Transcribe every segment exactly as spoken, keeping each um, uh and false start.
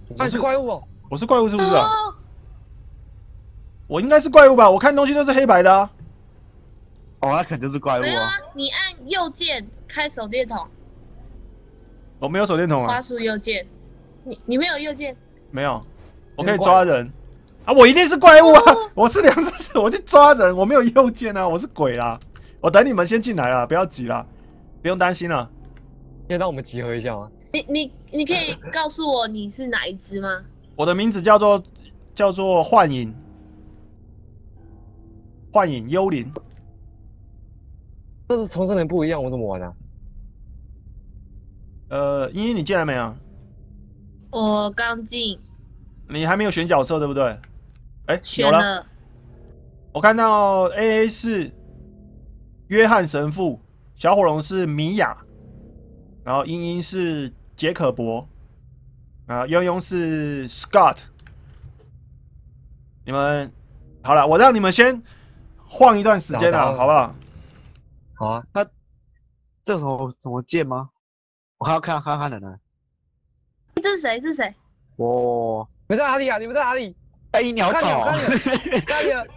那你是怪物哦？ 我是怪物是不是啊？我应该是怪物吧？我看东西都是黑白的啊。 哦，那肯定是怪物啊！ 你按右键开手电筒。 我没有手电筒啊。 滑鼠右键。你你没有右键？ 没有。我可以抓人。啊，我一定是怪物啊！我是两只手，我去抓人，我没有右键啊，我是鬼啦。我等你们先进来啦，不要急啦，不用担心啦。 可以让我们集合一下吗？ 你你你可以告诉我你是哪一只吗？ 我的名字叫做叫做幻影，幻影幽灵。 这是重生人不一样，我怎么玩啊？ 呃，茵茵你进来没有？ 我刚进。 你还没有选角色对不对？哎、欸， 选了。了我看到 A A 是约翰神父，小火龙是米娅，然后茵茵是杰可伯，啊，庸庸是 Scott。你们好了，我让你们先晃一段时间了，好不好？ 好啊。 那这有什么什么剑吗？我还要看看看的呢。 这是谁？这是谁？ 哦， 你们在哪里啊？你们在哪里？ 哎，你好吵！ 看你了，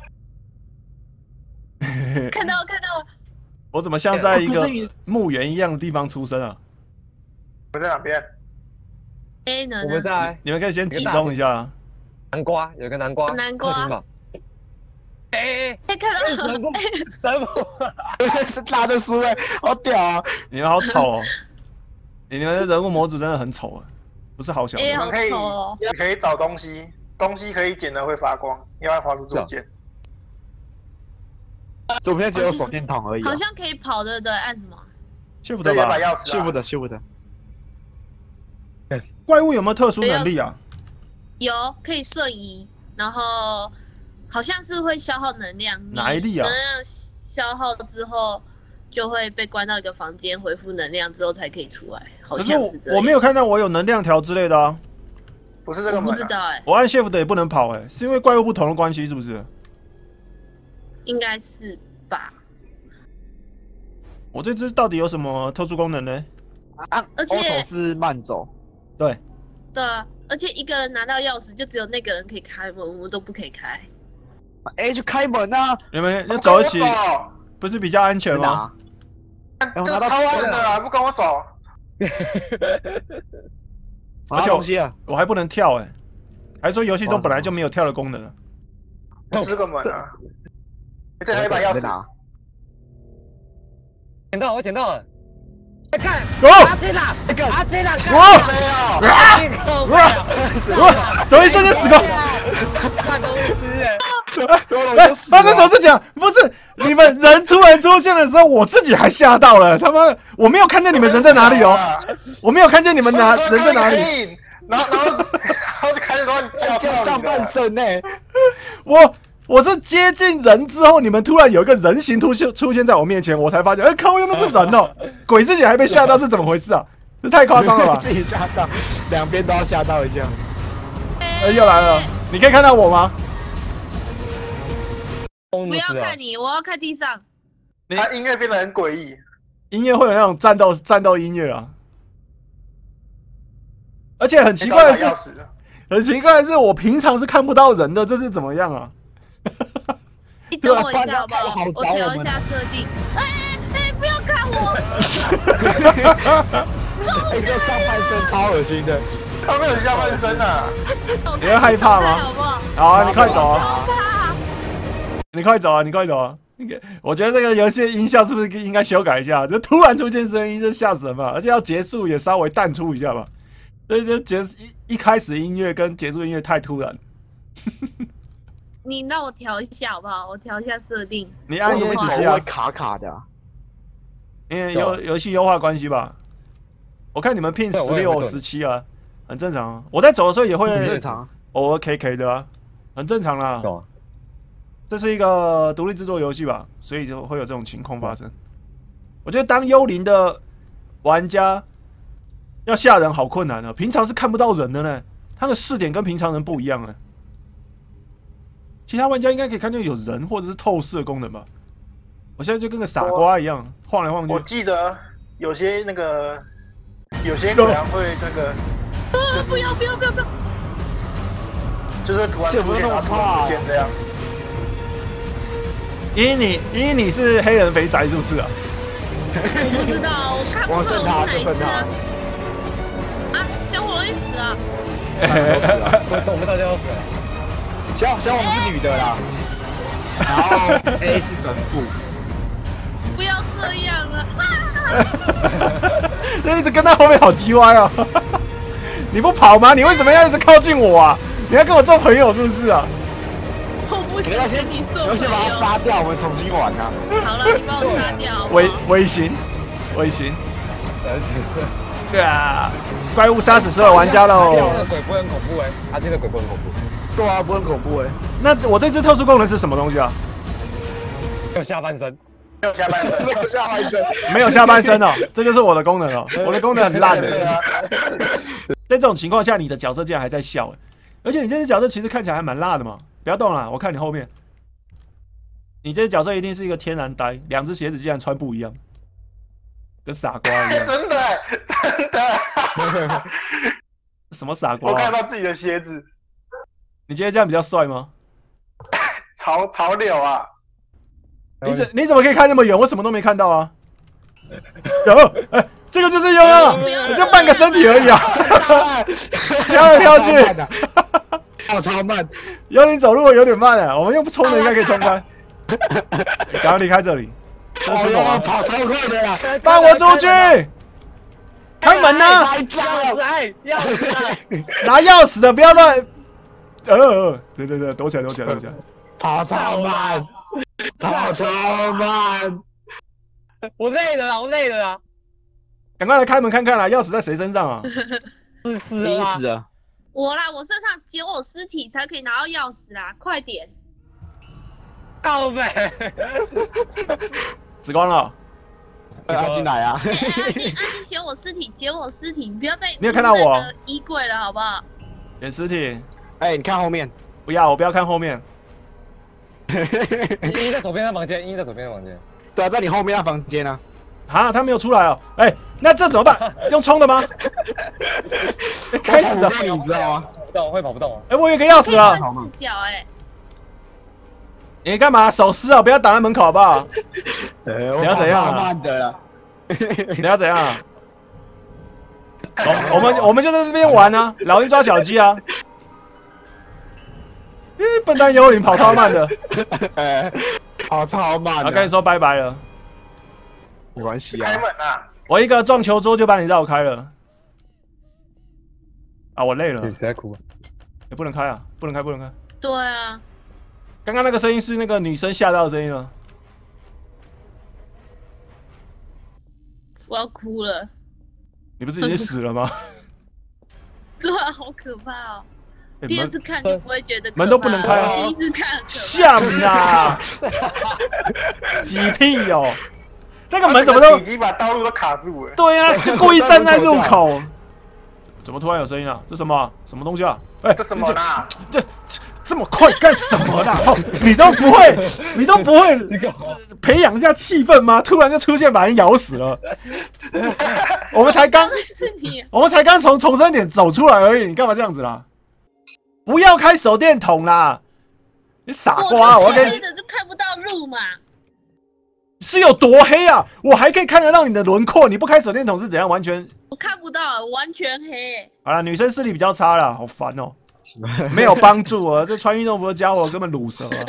看到看到了。 我怎么像在一个墓园一样的地方出生啊？ 我们在哪边 ？A 呢？ 我们在。 你们可以先集中一下。 南瓜有个南瓜。 南瓜。 哎哎，看到神父，神父， 拉着书哎，好屌啊！ 你们好丑哦！你们的人物模组真的很丑啊，不是好小。 哎，好可以丑哦！ 你可以找东西，东西可以捡的会发光，要按滑鼠左键。 左边只有手电筒而已。 好像可以跑，对不对？按什么 ？Shift 的吧 ？Shift 的 Shift 的。 怪物有没有特殊能力啊？ 有，可以瞬移，然后。好像是会消耗能量， 哪一力啊？ 能量消耗之后就会被关到一个房间，恢复能量之后才可以出来。好像是这样。 我没有看到我有能量条之类的啊。 不是这个门、啊。 我不知道哎、欸。 我按 Shift 也不能跑哎、欸，是因为怪物不同的关系是不是？ 应该是吧。 我这只到底有什么特殊功能呢？ 啊， 而且是慢走。 对。 对啊，而且一个人拿到钥匙，就只有那个人可以开门，我们都不可以开。 哎、欸，就开门啊！ 你们要走一起，不是比较安全吗？ 这个超安的啊，不跟我走。 而且东西啊， 我还不能跳哎、欸，还说游戏中本来就没有跳的功能。 不是个门啊！这还有一把钥匙。 捡到，我捡到了。快看， 哦， 阿杰娜，阿杰娜， 哇！ 没有， 哇！怎么一瞬间死光？ 办公室哎。 哎，发生什么事情？不是你们人突然出现的时候，我自己还吓到了。他妈，我没有看见你们人在哪里哦，我没有看见你们哪人在哪里。 然后，然后，然后就开始乱叫叫上半身呢。 我我是接近人之后，你们突然有一个人形出现出现在我面前，我才发现，哎，靠，原来是人哦！鬼自己还被吓到，是怎么回事啊？这太夸张了吧！ 自己吓到，两边都要吓到一下。 哎，又来了，你可以看到我吗？ 不要看你，我要看地上。 它音乐变得很诡异， 音乐会有那种战斗战斗音乐啊，而且很奇怪的是，很奇怪的是，我平常是看不到人的，这是怎么样啊？ 你等我一下好不好？我调一下设定。哎哎哎，不要看我！ 哎，这上半身超恶心的， 他没有下半身啊！ 你会害怕吗？ 好不好？ 好啊，你快走啊！ 超怕！ 你快走啊！你快走啊！我觉得这个游戏音效是不是应该修改一下？就突然出现声音，这吓死人嘛！而且要结束也稍微淡出一下吧。这这结一一开始音乐跟结束音乐太突然。 你让我调一下好不好？我调一下设定。 你按 E S C 啊， 卡卡的、啊， 因为游游戏优化关系吧。我看你们 pin 十六、十七啊，很正常啊。我在走的时候也会很正常， 偶尔 K K 的啊，很正常啦。这是一个独立制作游戏吧，所以就会有这种情况发生。我觉得当幽灵的玩家要吓人好困难啊，平常是看不到人的呢，他的视点跟平常人不一样啊。其他玩家应该可以看见有人或者是透视的功能吧？我现在就跟个傻瓜一样晃来晃去。 我记得有些那个有些鬼会那个， 就是不要不要不要不要！ 就是突然出现，然后突然不见这样。 依你依你是黑人肥宅是不是啊？ 我不知道，我看不出来我是哪一只啊。啊，小火容易死啊！ 我们大家要死。 小小我们是女的啦，然后 A 是神父。 不要这样了！ 那一直跟在后面好鸡歪啊！你不跑吗？你为什么要一直靠近我啊？你要跟我做朋友是不是啊？ 我不想跟你做朋友。 先把他杀掉，我们重新玩啊！ 好了，你把我杀掉。 微微型，微型。对啊，怪物杀死所有玩家喽！ 阿这个鬼不会很恐怖哎，阿这个鬼不会很恐怖。 对啊，不很恐怖哎。 那我这只特殊功能是什么东西啊？ 没有下半身， 没有下半身， 没有下半身， 没有下半身哦，这就是我的功能哦，我的功能很烂的。在这种情况下，你的角色竟然还在笑，而且你这只角色其实看起来还蛮辣的嘛。不要动了，我看你后面。你这只角色一定是一个天然呆，两只鞋子竟然穿不一样，跟傻瓜一样。 真的真的。 什么傻瓜、啊？ 我看到自己的鞋子。 你觉得这样比较帅吗？ 潮潮流啊！ 你怎你怎么可以看那么远？我什么都没看到啊！有，哎、欸，这个就是悠悠，你就半个身体而已啊！飘来飘去， 跑超慢， 幽灵走路有点慢啊，我们用冲的应该可以冲开。赶快离开这里，这是我跑超快的啦！ 放我出去！开门呐！ 钥匙来，钥匙来， 拿钥匙的不要乱。呃，对对对，躲起来，躲起来，躲起来。 跑超慢，跑超慢， 我累了啦，我累了啦。 赶快来开门看看啦，钥匙在谁身上啊？ 死死了吗？ 我啦，我身上只有我尸体才可以拿到钥匙啦，快点！ 靠北， 死光了。 阿金来啊！ 阿金，阿金，捡我尸体，捡我尸体，你不要再你有看到我衣柜了，好不好？ 捡尸体。 哎，你看后面。 不要，我不要看后面。 一在左边的房间，一在左边的房间。 对啊，在你后面那房间啊。 啊，他没有出来哦。哎、欸，那这怎么办？用冲的吗？欸、开始了， 你知道吗？ 跑不动，会跑不动啊。 哎、欸，我有一个钥匙了。 视角哎。 你干嘛？手撕啊！不要挡在门口好不好？ 呃， 你要怎样啊？ 慢的了。 你要怎样啊？我我们我们就在这边玩啊，老鹰抓小鸡啊。咦，笨蛋幽灵跑超慢的， 呃，跑超慢。 我跟你说拜拜了。 没关系啊。 开门啊！ 我一个撞球桌就把你绕开了。啊，我累了。 谁在哭？ 也不能开啊，不能开，不能开。 对啊。 刚刚那个声音是那个女生吓到的声音吗？ 我要哭了。 你不是已经死了吗？ 对啊，好可怕哦！ 欸、 第二次看就不会觉得门都不能开啊！ 第一次看像啊，挤屁哦！那个门怎么都已经把道路都卡住了。 对啊，就故意站在入口。怎么突然有声音啊？这什么什么东西啊？哎、欸， 这什么啦？ 这这这么快干什么啦？哦，你都不会，你都不会培养一下气氛吗？突然就出现把人咬死了。我们才刚，我们才刚从重生点走出来而已，你干嘛这样子啦？不要开手电筒啦！你傻瓜！我要跟你的就看不到路嘛。 是有多黑啊？我还可以看得到你的轮廓，你不开手电筒是怎样？完全我看不到，完全黑。 好了，女生视力比较差啦，好烦哦、喔，没有帮助啊！这穿运动服的家伙根本卤蛇啊！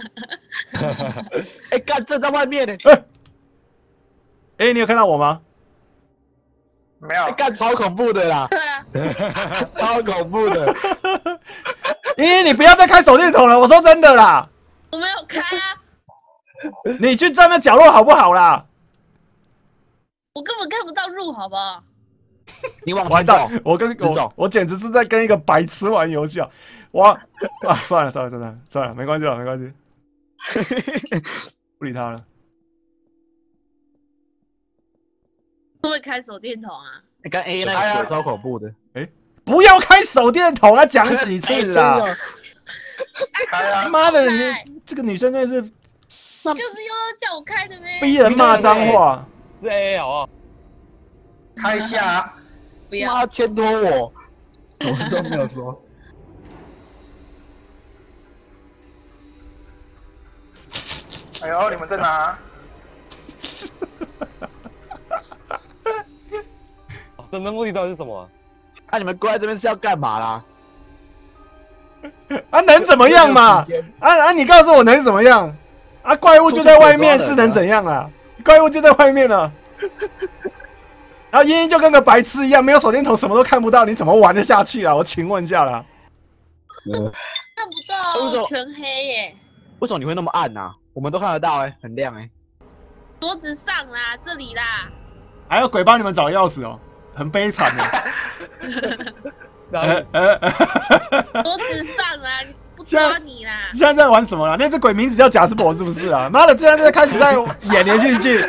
哎，干这在外面呢！ 哎，哎，你有看到我吗？ 没有， 干超恐怖的啦！ 对啊， 超恐怖的！ 咦，你不要再开手电筒了，我说真的啦！ 我没有开啊。 你去站在角落好不好啦？ 我根本看不到路，好不好？ 你往前走，我跟我我简直是在跟一个白痴玩游戏啊！我啊，算了算了算了算了，没关系了没关系，不理他了。 会不会开手电筒啊？ 你看 A 那个鬼超恐怖的。 哎，不要开手电筒啊！讲几次啦？ 开啊！ 妈的，你这个女生真的是， 就是又叫我开的呗， 逼人骂脏话。 是 A 好不好？ 开一下啊！ 不要， 妈牵拖我，我都没有说。 哎呦，你们在哪？ 真的目的到底是什么啊？ 那、啊、你们过来这边是要干嘛啦？ 啊，能怎么样嘛？啊啊，你告诉我能怎么样？啊，怪物就在外面，是能怎样啊？怪物就在外面了。然后茵茵就跟个白痴一样，没有手电筒，什么都看不到，你怎么玩得下去啊？我请问一下啦。 看不到，全黑耶。 为什么你会那么暗呐、啊？我们都看得到哎、欸，很亮哎、欸。 桌子上啦，这里啦。 还有鬼帮你们找钥匙哦，很悲惨的。 桌子上啦，你不抓你啦。 现在在玩什么啦？那只鬼名字叫贾斯伯是不是啊？妈的，现在在开始在演连续剧。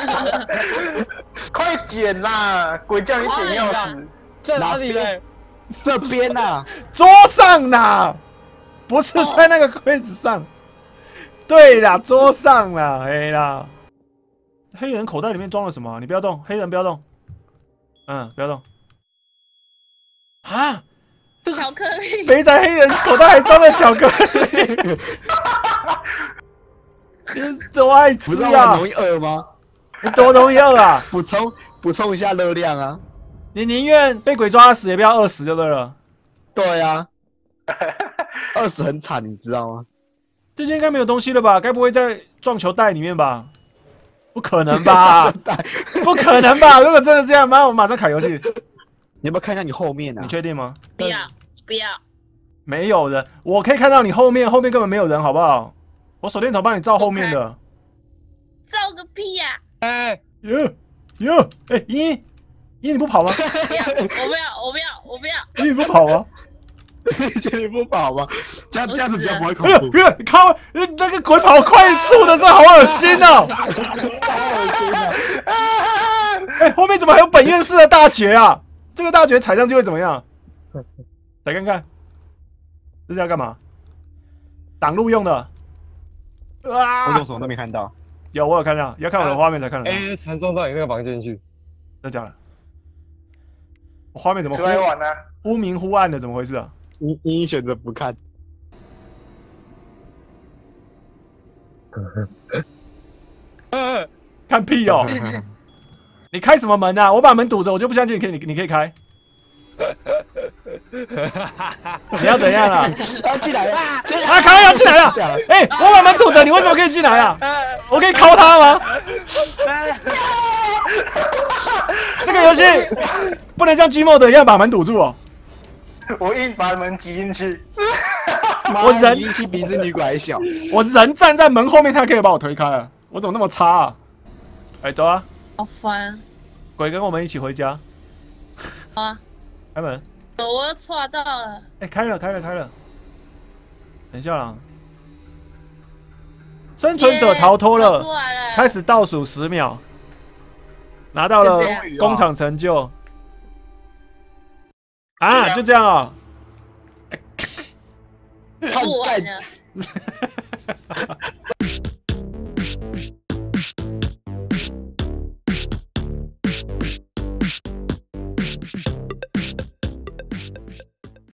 快捡啦！鬼叫你捡钥匙， 在哪里嘞？ 这边呐、啊， 桌上呐，不是在那个柜子上。哦、对啦，桌上啦，哎啦。黑人口袋里面装了什么？你不要动，黑人不要动。嗯，不要动。啊！ 巧克力。 肥仔黑人口袋还装了巧克力。你多爱吃啊！ 很容易饿吗？ 你多容易饿啊！ 补充补充一下热量啊！ 你宁愿被鬼抓死，也不要饿死就对了。 对啊，饿死很惨，你知道吗？ 这间应该没有东西了吧？该不会在撞球袋里面吧？不可能吧？不可能吧？如果真的这样，妈，我马上卡游戏。 你要不要看一下你后面啊？ 你确定吗？ 不要，不要。 没有人，我可以看到你后面，后面根本没有人，好不好？我手电筒帮你照后面的。 照个屁呀！ 哎哟哟，哎，茵茵，茵你不跑吗？ 不要，我不要，我不要，我不要。 茵你不跑吗？ 你觉得你不跑吗？这样这样子比较不会恐怖。 哎呀，靠！那个鬼跑快速的时候好恶心哦！ 好恶心啊！ 哎，后面怎么还有本院士的大绝啊？这个大绝踩上去会怎么样？来看看，这是要干嘛？挡路用的。啊！ 我用什么都没看到。 有，我有看到，要看我的画面才看得到。 哎，传送到你那个房间去。 真的假的？我画面怎么出来玩呢？ 忽明忽暗的，怎么回事啊？ 你你选择不看。 看屁哦！你开什么门啊？我把门堵着，我就不相信你可以，你你可以开。你要怎样啊？ 要进来了！ 啊，卡要进来了！哎、欸，我把门堵着，你为什么可以进来啊？我可以敲他吗？这个游戏不能像 Gmod 一样把门堵住哦。 我硬把门挤进去。 我人力气比这女鬼还小。 我人站在门后面，他可以把我推开了。我怎么那么差啊？哎、欸，走啊！ 好烦。 鬼跟我们一起回家。 啊！ 开门。 我又错到了。 哎、欸，开了，开了，开了。等一下啦。生存者逃脱了， yeah, 了开始倒数十秒，拿到了工厂成就。啊，就这样啊、喔。 不玩了。